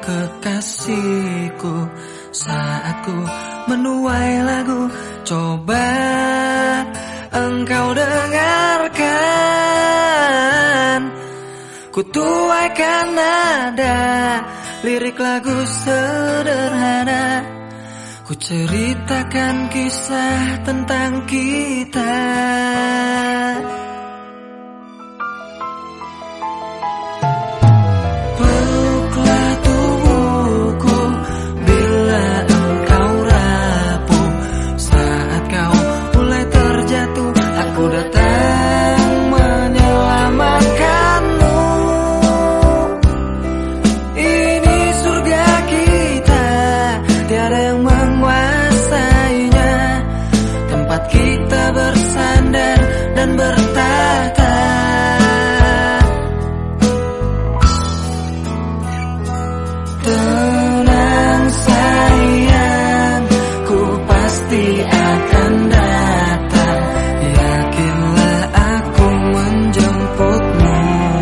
kekasihku. Saat ku menuai lagu, coba engkau dengarkan. Ku tuaikan nada lirik lagu sederhana, ku ceritakan kisah tentang kita. Peluklah tubuhku bila engkau rapuh. Saat kau mulai terjatuh, aku datang menyelamatkanmu. Ini surga kita, tiada yang menguasainya. Tempat kita bersandar dan bertahta. Tenang sayang, ku pasti akan datang. Yakinlah aku menjemputmu.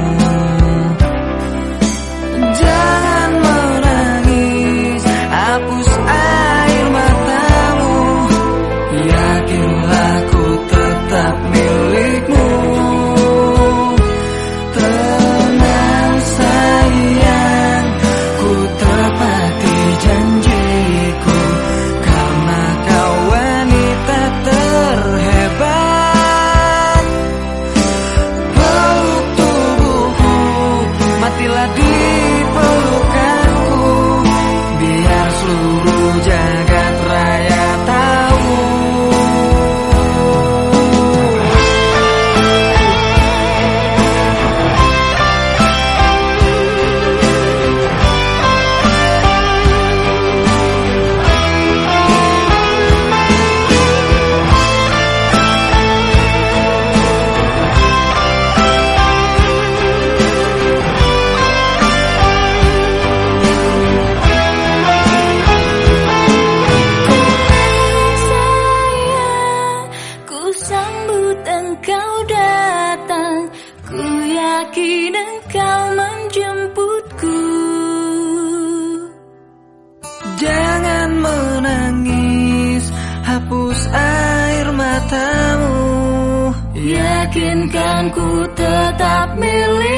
Jangan menangis, hapus air matamu. Yakinlah ku tetap milikmu. Tenang sayang, ku tepati janjiku, karena kau wanita terhebat. Peluk tubuhku, matilah di pelukanku, biar seluruh jagat raya tahu. Sambut engkau datang, ku yakin engkau menjemputku. Jangan menangis, hapus air matamu. Yakinkan ku tetap milik.